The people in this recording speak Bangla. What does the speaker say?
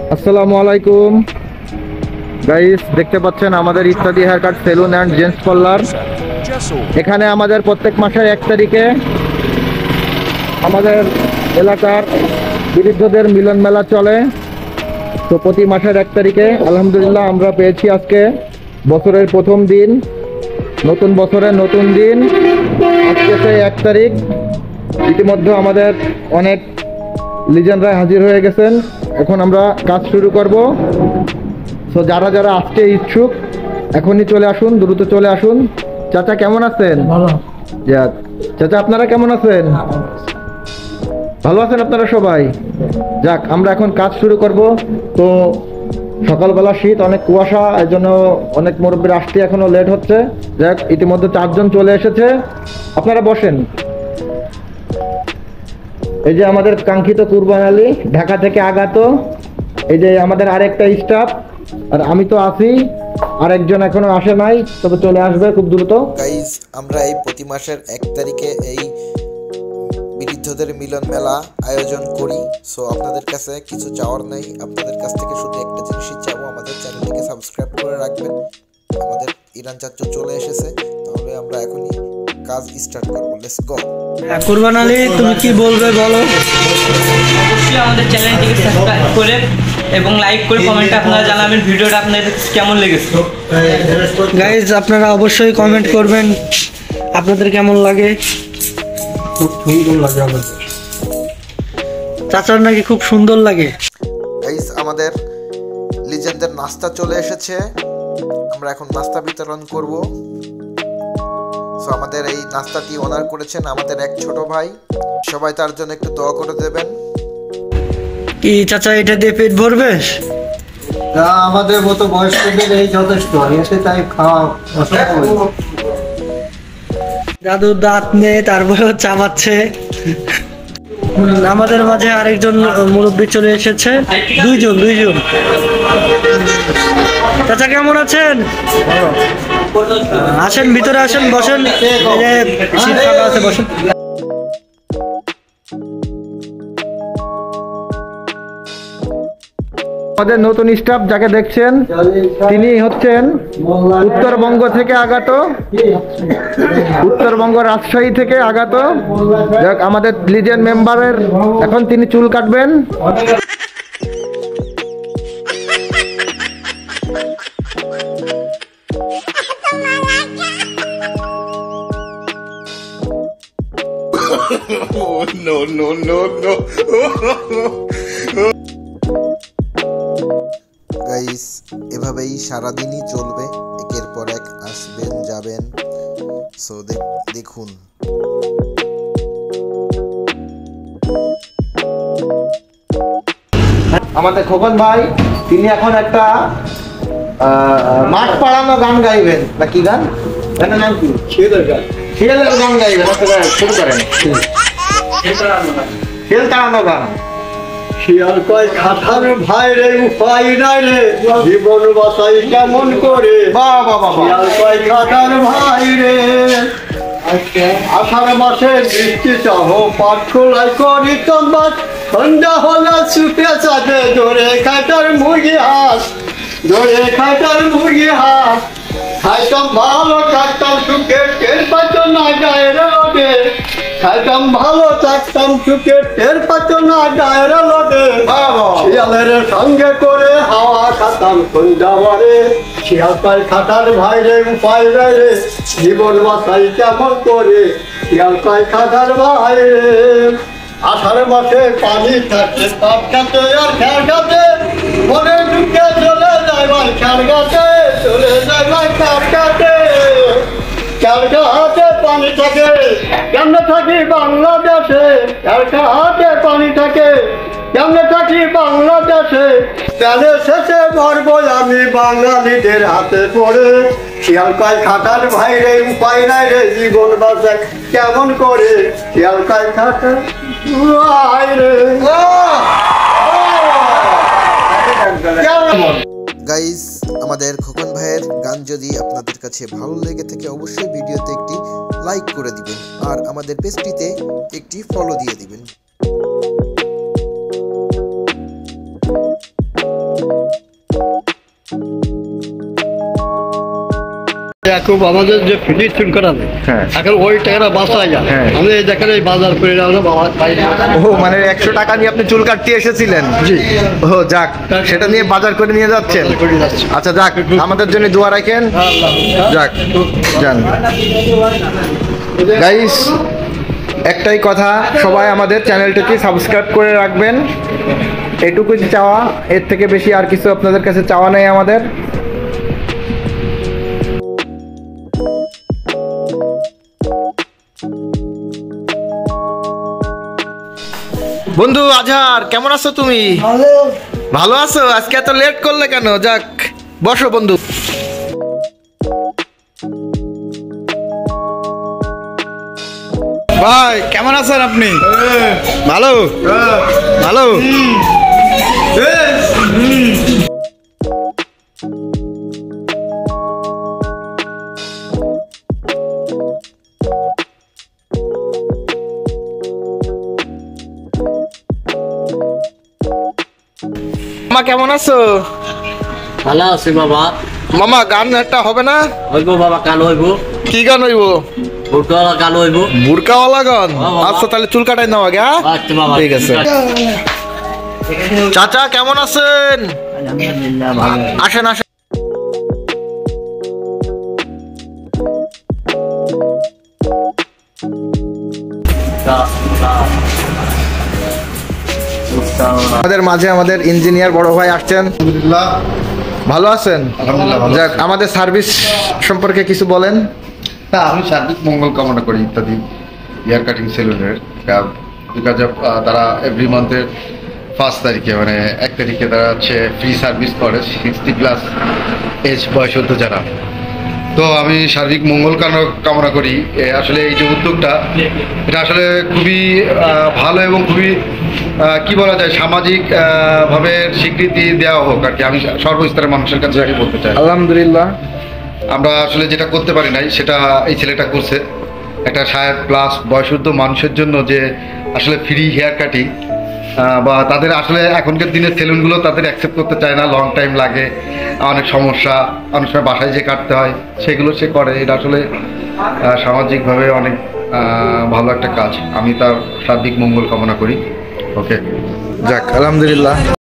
আসসালামু আলাইকুম গাইস, দেখতে পাচ্ছেন আমাদের Ittadi hair cut saloon and gents parlour. এখানে আমাদের প্রত্যেক মাসের 1 তারিখে আমাদের এলাকার বৃদ্ধদের মিলন মেলা চলে। তো প্রতি মাসের 1 তারিখে আলহামদুলিল্লাহ আমরা পেয়েছি আজকে বছরের প্রথম দিন, নতুন বছরের নতুন দিন। আজকে সেই 1 তারিখ। ইতিমধ্যে আমাদের অনেক লিজেন্ডরা হাজির হয়ে গেছেন। এখন আমরা কাজ শুরু করব। সো যারা যারা আসতে ইচ্ছুক এখনই চলে আসুন, দ্রুত চলে আসুন। চাচা কেমন আছেন? ভালো। যাক চাচা, আপনারা কেমন আছেন? ভালো আছেন আপনারা সবাই? যাক, আমরা এখন কাজ শুরু করব। তো সকালবেলা শীত, অনেক কুয়াশা, এর জন্য অনেক মুরব্বীর আসতে এখনো লেট হচ্ছে। যাক, ইতিমধ্যে 4 জন চলে এসেছে। আপনারা বসেন। এই যে আমাদের কাঙ্ক্ষিত কুরবান আলী ঢাকা থেকে আগত। এই যে আমাদের আরেকটা স্টাফ, আর আমি তো আছি, আরেকজন এখনো আসে নাই, তবে চলে আসবে খুব দ্রুত। গাইজ, আমরা এই প্রতি মাসের 1 তারিখে এই বৃদ্ধদের মিলন মেলা আয়োজন করি। সো আপনাদের কাছে কিছু চাওয়ার নাই, আপনাদের কাছ থেকে শুধু একটা জিনিসই চাবো, আমাদের চ্যানেলটিকে সাবস্ক্রাইব করে রাখবেন। আমাদের ইরান চাচু চলে এসেছে, তাহলে আমরা এখনই কাজ স্টার্ট করবো। Let's go. কুরবান আলী, তুমি কি বলবে বলো? অবশ্যই আমাদের চ্যানেলটিকে সাবস্ক্রাইব করে এবং লাইক করে কমেন্টে আপনারা জানাবেন ভিডিওটা আপনাদের কেমন লেগেছে। গাইজ, আপনারা অবশ্যই কমেন্ট করবেন আপনাদের কেমন লাগে। খুব সুন্দর লাগে আমাদের। চাচার নাকি খুব সুন্দর লাগে। গাইজ, আমাদের লিজেন্ডদের নাস্তা চলে এসেছে। আমরা এখন নাস্তা বিতরণ করব। সো আমাদের এই নাস্তাটি অনার করেছেন আমাদের এক ছোট ভাই। সবাই তার জন্য একটু দোয়া করে দেবেন। কি চাচা, এটা দিয়ে পেট ভরবে? আমাদের মতো বয়স্কদের এই যথেষ্ট, এতে তাই খাওয়া অসম্ভব। দাদুর দাঁত নেই, তারপরেও চাবাচ্ছে। আমাদের মাঝে আরেকজন মুরব্বী চলে এসেছে। দুইজন। চাচা কেমন আছেন? আসেন, ভিতরে আসেন, বসেন। এই যে সিট ফাঁকা আছে, বসেন। আমাদের নতুন স্টাফ যাকে দেখছেন, তিনি হচ্ছেন উত্তরবঙ্গ থেকে আগত, উত্তরবঙ্গ রাজশাহী থেকে আগত। যাক, আমাদের লিজেন্ড মেম্বারের এখন তিনি চুল কাটবেন। গাইস, এভাবেই সারাদিনই চলবে, একের পর এক আসবেন যাবেন। সো দেখুন। আমাদের খোকন ভাই, তিনি এখন একটা মাঠ পাড়ানো গান গাইবেন। না কি গান? গানের নাম কি? শিয়ালের গান গাইবেন। শুরু করেন। শিয়াল তাড়ানো গান। শিয়াল কয় খাটার ভাই রে, উপায় নাই রে, জীবন বাঁচাই কেমন করে। শিয়াল কয় খাটার ভাই রে, আষাঢ় মাসে বৃষ্টি সহ পাট খোলাই করি কম্বাস, সন্ধ্যা হলে ছুটে চাঁদে ধরে খাটার মুরগি হাঁস, খাইতাম ভালো থাকতাম সুখে, টের পাচ্ছ না গায়ের লোকে। খাইতাম ভালো থাকতাম সুখে, টের পাচ্ছ না গায়ের লোকে। শিয়ালের সঙ্গে করে হাওয়া খাতাম সন্ধ্যাবারে। শিয়াল পাই খাটার ভাই রে, উপায় নাই রে, জীবন বাঁচাই কেমন করে। শিয়াল পাই খাটার ভাই রে, আষাঢ় মাসে পানি থাকে পাট খাতে আর খেয়াল খাতে, মনে ঢুকে চলে যায় ভাই খেয়াল খাতে, হাতে পানি থাকে। কেমনে থাকি বাংলাদেশে, হাতে পানি থাকে। কেমনে থাকি বাংলাদেশে, তেলে শেষে মরবো আমি বাঙালিদের হাতে পড়ে। শিয়াল কয় খাটার ভাই রে, উপায় নাই রে, জীবন বাঁচাই কেমন করে। শিয়াল কয় খাটার ভাই রে। গাইস, আমাদের খোকন ভাইয়ের গান যদি আপনাদের কাছে ভালো লেগে থাকে অবশ্যই ভিডিওতে একটি লাইক করে দিবেন আর আমাদের পেজটিতে একটি ফলো দিয়ে দিবেন। খুব আমাদের যে ফ্রি চুল কাটাবে হ্যাঁ। এখন ওই টাকাটা বাঁচা যায়। হ্যাঁ। আমি এই দেখেন এই বাজার করে আমরা বাবা ও মানে 100 টাকা নিয়ে আপনি চুল কাটতে এসেছিলেন? জি। ও যাক, সেটা নিয়ে বাজার করে নিয়ে যাচ্ছেন। বাজার করে যাচ্ছি। আচ্ছা যাক, আমাদের জন্য দোয়া রাখেন। যাক যান গাইস, একটাই কথা, সবাই আমাদের চ্যানেলটিকে সাবস্ক্রাইব করে রাখবেন, এটুকুই চাওয়া। এর থেকে বেশি আর কিছু আপনাদের কাছে চাওয়া নেই আমাদের। বন্ধু আজহার, কেমন আছো তুমি? ভালো আছো? আজকে এত লেট করলে কেন? যাক বসো বন্ধু। ভাই কেমন আছেন আপনি? ভালো ভালো। মামা কেমন আছো? ভালো আছি বাবা। মামা গান একটা হবে না? হইব বাবা, গান হইব। কি গান হইব? বুরকাওয়ালা গান হইব। বুরকাওয়ালা গান? বাবা। আচ্ছা তাহলে চুল কাটাই নাও আগে। হ্যাঁ আচ্ছা বাবা, ঠিক আছে। চাচা কেমন আছেন? আলহামদুলিল্লাহ ভালো। আসেন আসেন। আমাদের মাঝে আমাদের ইঞ্জিনিয়ার বড় ভাই আসছেন। আলহামদুলিল্লাহ। ভালো আছেন? আলহামদুলিল্লাহ ভালো যাক, আছি। আমাদের সার্ভিস সম্পর্কে কিছু বলেন। না, আমি সার্বিক মঙ্গল কামনা করি ইত্যাদি হেয়ার কাটিং সেলুনের, বিকজ অফ তারা এভরি মান্থের 1 তারিখে মানে 1 তারিখে তারা হচ্ছে ফ্রি সার্ভিস করে 60+ এজ বয়সত্ব যারা। তো আমি সার্বিক মঙ্গল কামনা করি। আসলে এই যে উদ্যোগটা, এটা আসলে খুবই ভালো এবং খুবই কি বলা যায়, সামাজিক ভাবে স্বীকৃতি দেওয়া হোক আর কি। আমি সর্বস্তরের মানুষের কাছে আগে বলতে চাই আলহামদুলিল্লাহ। আমরা আসলে যেটা করতে পারি নাই সেটা এই ছেলেটা করছে। একটা 60+ বয়সুদ্ধ মানুষের জন্য যে আসলে ফ্রি হেয়ার কাটিং, বা তাদের আসলে এখনকার দিনের সেলুনগুলো তাদের অ্যাকসেপ্ট করতে চায় না, লং টাইম লাগে, অনেক সমস্যা, অনেক সময় বাসায় যে কাটতে হয়, সেগুলো সে করে। এটা আসলে সামাজিকভাবে অনেক ভালো একটা কাজ। আমি তার সার্বিক মঙ্গল কামনা করি। ওকে, যাক আলহামদুলিল্লাহ।